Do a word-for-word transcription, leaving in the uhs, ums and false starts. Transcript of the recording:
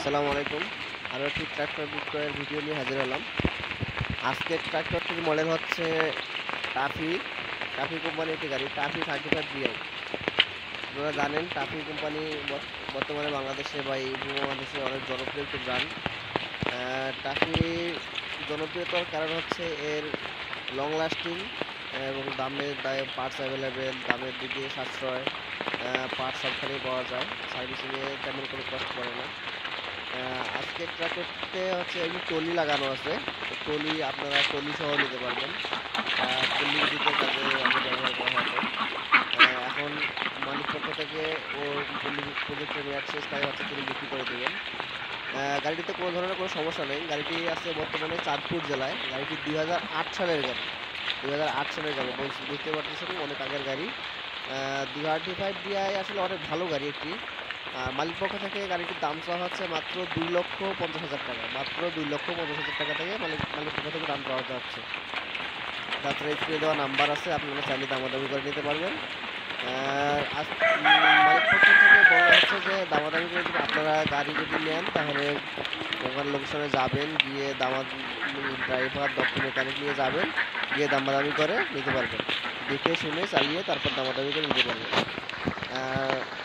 আসসালামু আলাইকুম। আরও একটি ট্রাক্টর বিক্রয়ের ভিডিও নিয়ে হাজির হলাম। আজকের ট্রাক্টরটির মডেল হচ্ছে টাফি। টাফি কোম্পানির একটি গাড়ি, টাফি থার্টি ফাইভ বিআই। আপনারা জানেন টাফি কোম্পানি বর্তমানে বাংলাদেশে বা এই উপমহাদেশে অনেক জনপ্রিয় একটি ব্র্যান্ড। টাফি জনপ্রিয়তার কারণ হচ্ছে এর লং লাস্টিং এবং দামের দায়ে পার্টস অ্যাভেলেবেল, দামের দিকে সাশ্রয়, পার্টস সবখানেই পাওয়া যায়, সার্ভিসিংয়ে তেমন কোনো কষ্ট পড়ে না। আজকের ট্রাক্টরটিতে হচ্ছে একটু টলি লাগানো আছে, টলি আপনারা টলি সহ নিতে পারবেন, টলি দিতে কাজে আমাদের ব্যবহার করা হবে। এখন মালিক পক্ষ থেকে ও টলি প্রজেক্টে নেওয়ার শেষ, তাই হচ্ছে তিনি বিক্রি করে দেবেন। গাড়িটিতে কোনো ধরনের কোনো সমস্যা নেই। গাড়িটি আছে বর্তমানে চাঁদপুর জেলায়। গাড়িটি দুই হাজার আট সালের গাড়ি, দুই হাজার আট সালের গাড়ি বুঝতে পারতেছেন, অনেক আগের গাড়ি। থার্টি ফাইভ ডিআই আসলে অনেক ভালো গাড়ি একটি। মালিক পক্ষ থেকে গাড়িটির দাম চাওয়া হচ্ছে মাত্র দুই লক্ষ পঞ্চাশ হাজার টাকা, মাত্র দুই লক্ষ পঞ্চাশ হাজার টাকা থেকে মালিক মালিক পক্ষ থেকে দাম চাওয়া যাচ্ছে। তাছাড়া স্ক্রিনে দেওয়া নাম্বার আছে, আপনারা চাইলে দামাদামি করে নিতে পারবেন। মালিক পক্ষ থেকে বলা হচ্ছে যে দামাদামি করে যদি আপনারা গাড়ি যদি নেন তাহলে ওখানে লোকেশনে যাবেন, গিয়ে দামা ড্রাইভার দক্ষ মেকানিক নিয়ে যাবেন, গিয়ে দামাদামি করে নিতে পারবেন, দেখে শুনে চালিয়ে তারপর দামাদামি করে নিতে পারবেন।